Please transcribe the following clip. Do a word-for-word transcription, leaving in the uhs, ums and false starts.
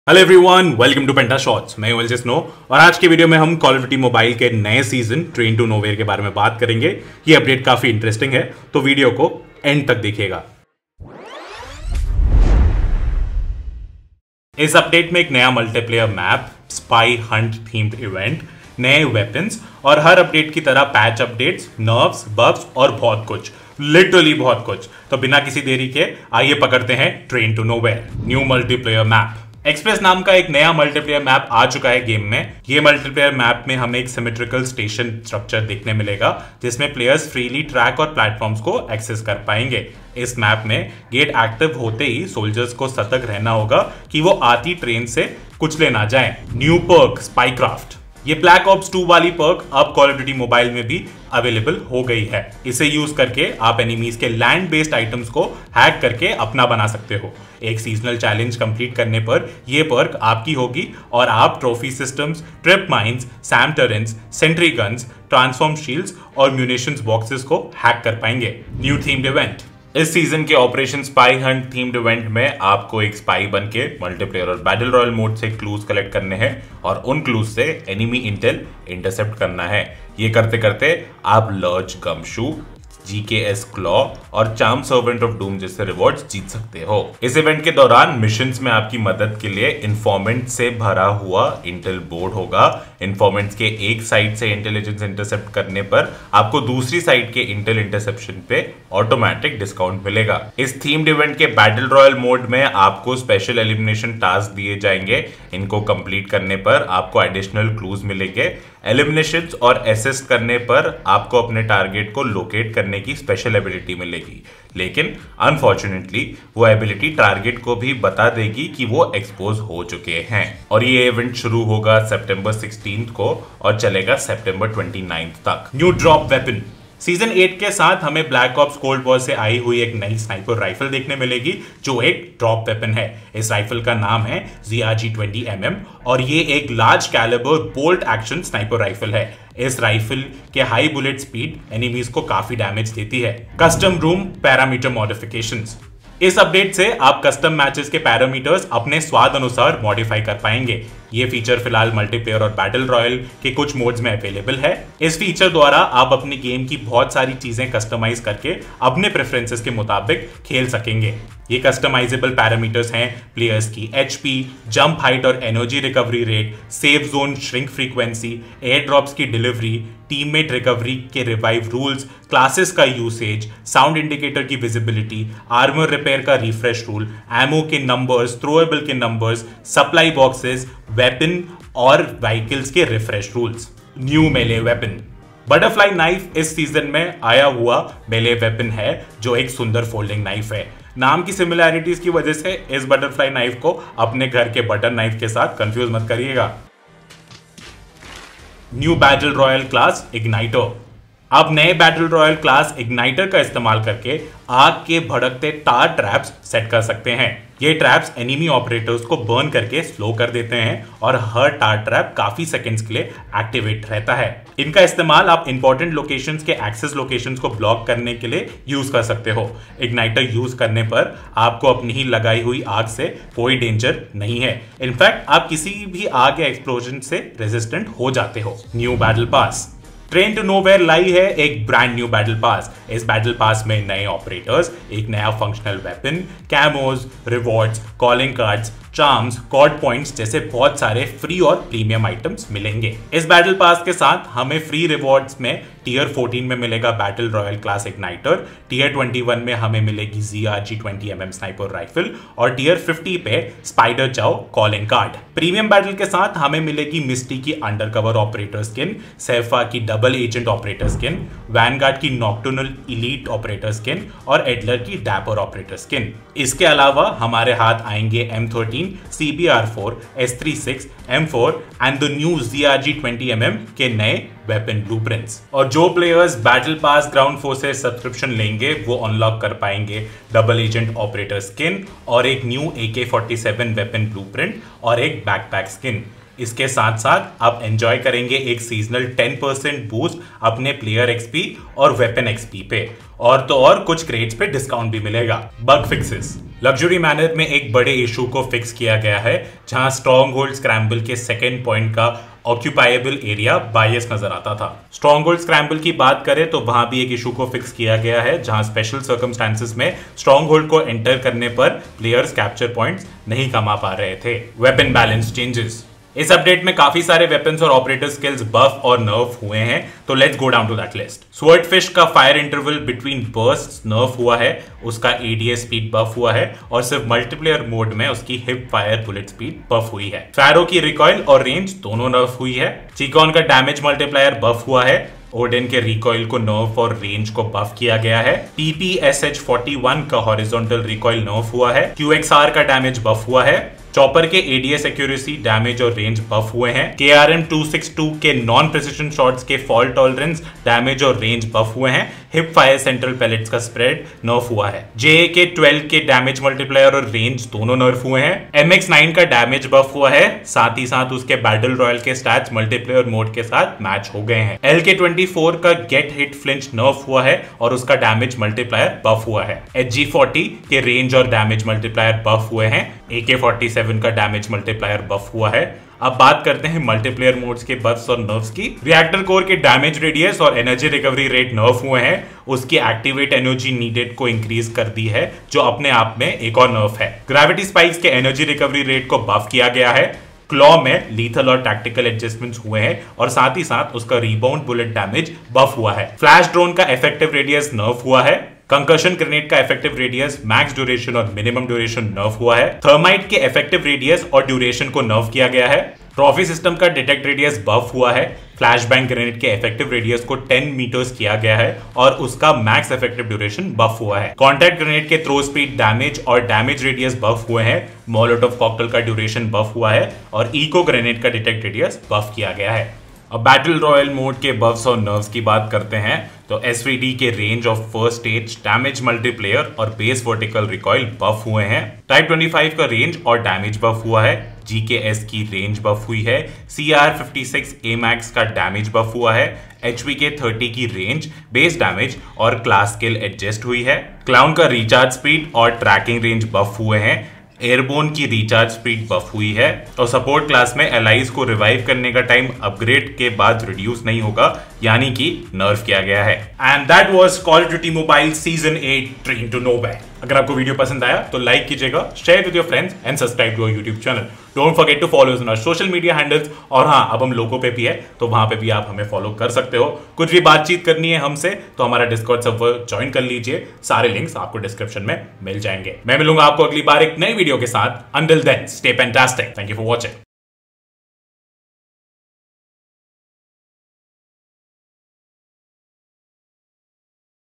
Hello everyone, welcome to penta shots. मैं हूं snow और आज के वीडियो में हम कॉल ऑफ ड्यूटी मोबाइल के नए सीजन ट्रेन टू नोवेयर के बारे में बात करेंगे। ये अपडेट काफी इंटरेस्टिंग है, तो वीडियो को एंड तक देखिएगा। इस अपडेट में एक नया multiplayer map, spy hunt themed event, नए वेपन्स और हर अपडेट की तरह पैच अपडेट्स, नर्व्स, बग्स और बहुत कुछ, लिटरली बहुत कुछ। तो बिना किसी देरी के आइए पकड़ते हैं train to nowhere. New multiplayer map express नाम का एक नया मल्टीप्लेयर मैप आ चुका है गेम में। ये मल्टीप्लेयर मैप में हमें एक सिमेट्रिकल स्टेशन स्ट्रक्चर देखने मिलेगा, जिसमें प्लेयर्स फ्रीली ट्रैक और प्लेटफॉर्म्स को एक्सेस कर पाएंगे। इस मैप में गेट एक्टिव होते ही सोल्जर्स को सतर्क रहना होगा कि वो आती ट्रेन से कुचले ना जाएं। न्यू पर्क स्पाईक्राफ्ट, ये ब्लैक ऑप्स टू वाली पर्क अब कॉल ऑफ ड्यूटी मोबाइल में भी अवेलेबल हो गई है। इसे यूज करके आप एनिमीज के लैंड बेस्ड आइटम्स को हैक करके अपना बना सकते हो। एक सीजनल चैलेंज कंप्लीट करने पर यह पर्क आपकी होगी और आप trophy systems, trip mines, sam turrets, sentry guns, transform shields और म्यूनिशंस बॉक्सेस को हैक कर पाएंगे। न्यू थीम्ड इवेंट, इस सीजन के operation spy hunt themed event में आपको एक स्पाई बन के मल्टीप्लेयर और बैटल रॉयल मोड से क्लूज कलेक्ट करने हैं और उन क्लूज से एनिमी इंटेल इंटरसेप्ट करना है। ये करते करते आप लर्च गमशू, जीकेएस क्लॉ और चार्म सर्वेंट ऑफ डूम जैसे रिवॉर्ड्स जीत सकते हो। इस इवेंट के दौरान मिशंस में आपकी मदद के लिए इन्फॉर्मेंट से भरा हुआ इंटेल बोर्ड होगा। इन्फॉर्मेंट्स के एक साइड से इंटेलिजेंस इंटरसेप्ट करने पर आपको दूसरी साइड के इंटेल इंटरसेप्शन पे ऑटोमेटिक डिस्काउंट मिलेगा। इस थीम्ड इवेंट के बैटल रॉयल मोड में आपको स्पेशल एलिमिनेशन टास्क दिए जाएंगे। इनको कंप्लीट करने पर आपको एडिशनल क्लूज मिलेंगे। एलिमिनेशंस और असिस्ट करने पर आपको अपने टारगेट को लोकेट करने की स्पेशल एबिलिटी मिलेगी, लेकिन अनफॉर्चुनेटली वो एबिलिटी टारगेट को भी बता देगी कि वो एक्सपोज हो चुके हैं। और ये इवेंट शुरू होगा सितंबर सोलह को और चलेगा सितंबर उनतीस तक। New drop weapon, season eight के साथ हमें ब्लैक ऑप्स कोल्ड वॉर से आई हुई एक नई स्नाइपर राइफल देखने मिलेगी, जो एक ड्रॉप वेपन है। इस राइफल का नाम है G R G twenty M M और ये एक large calibre bolt action sniper rifle है। इस राइफल के हाई बुलेट स्पीड एनिमीज को काफी डैमेज देती है। कस्टम रूम पैरामीटर मॉडिफिकेशंस, इस अपडेट से आप कस्टम मैचेस के पैरामीटर्स अपने स्वाद अनुसार मॉडिफाई कर पाएंगे। ये फीचर फिलहाल मल्टीप्लेयर और बैटल रॉयल के कुछ मोड्स में अवेलेबल है। इस फीचर द्वारा आप अपनी गेम की बहुत सारी चीजें कस्टमाइज करके अपने प्रेफरेंसेस के मुताबिक खेल सकेंगे। ये कस्टमाइजेबल पैरामीटर्स हैं प्लेयर्स की एचपी, जंप हाइट और energy recovery rate, safe zone shrink frequency, air drops की डिलीवरी, टीममेट रिकवरी के रिवाइव रूल्स, क्लासेस का यूसेज, साउंड इंडिकेटर की विजिबिलिटी, आर्मर रिपेयर का रिफ्रेश रूल, एमओ के नंबर्स, थ्रोएबल के नंबर्स, सप्लाई बॉक्सेस, वेपन और vehicles के refresh rules. New melee weapon, butterfly knife इस सीजन में आया हुआ मेले वेपन है, जो एक सुंदर फोल्डिंग नाइफ है। नाम की सिमिलैरिटीज की वजह से इस बटरफ्लाई नाइफ को अपने घर के बटर नाइफ के साथ कंफ्यूज मत करिएगा। New battle royale class igniter, अब नए बैटल रॉयल क्लास इग्नाइटर का इस्तेमाल करके आग के भड़कते टार ट्रैप्स सेट कर सकते हैं। ये ट्रैप्स एनिमी ऑपरेटर्स को बर्न करके स्लो कर देते हैं और हर टार ट्रैप काफी सेकंड्स के लिए एक्टिवेट रहता है। इनका इस्तेमाल आप इंपॉर्टेंट लोकेशंस के एक्सेस लोकेशंस को ब्लॉक करने के लिए यूज कर सकते हो। इग्नाइटर यूज करने पर आपको अपनी ही लगाई हुई आग से कोई डेंजर नहीं है। इनफैक्ट आप किसी भी आग या एक्सप्लोजन से रेजिस्टेंट हो जाते हो। New battle pass, train to nowhere लाई है एक ब्रांड न्यू बैटल पास। इस बैटल पास में नए ऑपरेटर्स, एक नया functional weapon, camos, rewards, calling cards, charms, कॉर्ड पॉइंट्स जैसे बहुत सारे फ्री और प्रीमियम आइटम्स मिलेंगे। इस बैटल पास के साथ हमें फ्री रिवॉर्ड्स में टीयर फोर्टीन में मिलेगा battle royale class igniter, tier twenty one में हमें मिलेगी G R G twenty M M sniper rifle और टीयर फिफ्टी पे spider Chao calling card. Premium battle के साथ हमें मिलेगी मिस्टी की अंडरकवर ऑपरेटर स्किन, सेफा की double agent operator skin, Vanguard की नॉक्टर्नल इलीट ऑपरेटर स्किन और एडलर की डैपर ऑपरेटर स्किन। इसके अलावा हमारे हाथ आएंगे M thirteen, C B R four, S thirty six, M four and the new G R G twenty M M के नए वेपन ब्लूप्रिंट्स। और जो players battle pass ground forces subscription लेंगे वो अनलॉक कर पाएंगे डबल एजेंट ऑपरेटर स्किन और एक न्यू ए K forty seven weapon blueprint और एक बैकपैक स्किन। इसके साथ साथ आप एंजॉय करेंगे एक सीजनल टेन परसेंट बूस्ट अपने प्लेयर एक्सपी और वेपन एक्सपी पे, और तो और कुछ क्रेट्स पे डिस्काउंट भी मिलेगा। बग फिक्सेस, लग्जरी मैनर में एक बड़े इशू को फिक्स किया गया है, जहां स्ट्रॉन्ग होल्ड स्क्रैम्बल के सेकेंड पॉइंट का ऑक्यूपाएबल एरिया बायस नजर आता था। स्ट्रॉन्ग होल्ड स्क्रैम्बल की बात करें तो वहां भी एक इशू को फिक्स किया गया है, जहां स्पेशल सर्कमस्टांसेस में स्ट्रॉन्ग होल्ड को एंटर करने पर प्लेयर्स कैप्चर पॉइंट्स नहीं कमा पा रहे थे। Weapon balance changes. इस अपडेट में काफी सारे वेपन्स और ऑपरेटर स्किल्स बफ और नर्फ हुए हैं, तो let's go down to that list. Swordfish का fire interval between bursts nerf हुआ है, उसका एडीएस स्पीड बफ हुआ है और सिर्फ मल्टीप्लेयर मोड में उसकी hip fire bullet speed buff हुई है। फैरो की रिकॉइल और रेंज दोनों नर्फ हुई है। चिकॉन का डैमेज मल्टीप्लायर बफ हुआ है। ओडेन के रिकॉइल को नर्फ और रेंज को बफ किया गया है। T P S H forty one का हॉरिजॉन्टल रिकॉइल नर्फ हुआ है। क्यू एक्स आर का डैमेज बफ हुआ है। चॉपर के एडीएस एक्यूरेसी, डैमेज और रेंज बफ हुए हैं। K R M two six two के नॉन प्रिसिजन शॉट्स के फॉल टॉलरेंस, डैमेज और रेंज बफ हुए हैं। हिप फायर सेंट्रल पैलेट्स का स्प्रेड नर्फ हुआ है। जे ए के ट्वेल्व के डैमेज मल्टीप्लायर और रेंज दोनों नर्फ हुए हैं। एम एक्स नाइन का डैमेज बफ हुआ है, साथ ही साथ उसके बैटल रॉयल के स्टैट्स मल्टीप्लेयर मोड के साथ मैच हो गए हैं। एल के ट्वेंटी फोर का गेट हिट फ्लिंच नर्फ हुआ है और उसका डैमेज मल्टीप्लायर बफ हुआ है। एच जी फोर्टी के रेंज और डैमेज मल्टीप्लायर बफ हुए हैं। ए के फोर्टी सेवन का डैमेज मल्टीप्लायर बफ हुआ है। अब बात करते हैं मल्टीप्लेयर मोड्स के बफ्स और नर्व्स की। रिएक्टर कोर के डैमेज रेडियस और एनर्जी रिकवरी रेट नर्फ हुए हैं। उसकी एक्टिवेट एनर्जी नीडेड को इंक्रीज कर दी है, जो अपने आप में एक और नर्फ है। ग्रेविटी स्पाइक्स के एनर्जी रिकवरी रेट को बफ किया गया है। क्लॉ में लीथल और टैक्टिकल एडजस्टमेंट्स हुए हैं और साथ ही साथ उसका रिबाउंड बुलेट डैमेज बफ हुआ है। फ्लैश ड्रोन का इफेक्टिव रेडियस नर्फ हुआ है। कंकर्शन ग्रेनेड का इफेक्टिव रेडियस, मैक्स ड्यूरेशन और मिनिमम ड्यूरेशन नर्फ हुआ है। थर्माइट के इफेक्टिव रेडियस और ड्यूरेशन को नर्फ किया गया है। ट्रॉफी सिस्टम का डिटेक्ट रेडियस बफ हुआ है। फ्लैश बैंग ग्रेनेड के इफेक्टिव रेडियस को टेन मीटर्स किया गया है और उसका मैक्स इफेक्टिव ड्यूरेशन बफ हुआ है। कॉन्टैक्ट ग्रेनेड के थ्रो स्पीड, डैमेज और डैमेज रेडियस बफ हुए हैं। मोलोटोव कॉकटेल का ड्यूरेशन बफ हुआ है और इको ग्रेनेड का डिटेक्ट रेडियस बफ किया गया है। अब बैटल रॉयल मोड के बफ्स और नर्व्स की बात करते हैं तो एस वी डी के range of first stage, damage multiplayer और बेस वर्टिकल रिकॉइल बफ हुए हैं। टाइप ट्वेंटी फाइव का रेंज और डैमेज बफ हुआ है। जी के एस की रेंज बफ हुई है। C R fifty six A max का डैमेज बफ हुआ है। एच वी के थर्टी की रेंज, बेस डैमेज और क्लास स्किल एडजस्ट हुई है। क्लाउन का रिचार्ज स्पीड और ट्रैकिंग रेंज बफ हुए हैं। एयरबोन की रिचार्ज स्पीड बफ हुई है और सपोर्ट क्लास में एलाइज को रिवाइव करने का टाइम अपग्रेड के बाद रिड्यूस नहीं होगा, यानी कि नर्फ किया गया है। And that was call of duty mobile season eight train to nowhere. अगर आपको वीडियो पसंद आया तो लाइक कीजिएगा, share with your friends and subscribe to our YouTube channel. Don't forget to follow us on our social media handles. और हाँ, अब हम लोगों पे भी है तो वहां पे भी आप हमें फॉलो कर सकते हो। कुछ भी बातचीत करनी है हमसे तो हमारा डिस्कॉर्ड सर्वर ज्वाइन कर लीजिए। सारे लिंक्स आपको डिस्क्रिप्शन में मिल जाएंगे। मैं मिलूंगा आपको अगली बार एक नई वीडियो के साथ। Until then, stay fantastic. Thank you for watching.